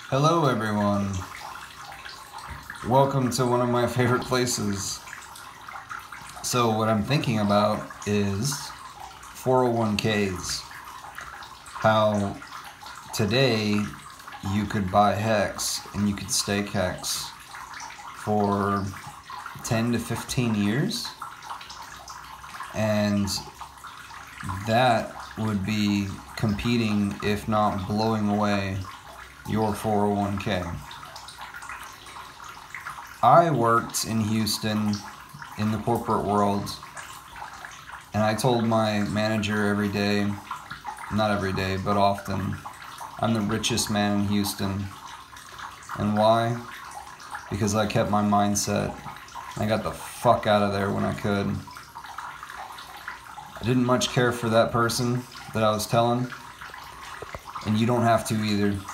Hello everyone. Welcome to one of my favorite places. So what I'm thinking about is 401ks. How today you could buy HEX and you could stake HEX for 10 to 15 years. And that would be competing, if not blowing away, your 401k. I worked in Houston in the corporate world, and I told my manager every day, not every day, but often, I'm the richest man in Houston. And why? Because I kept my mindset. I got the fuck out of there when I could. I didn't much care for that person that I was telling, and you don't have to either.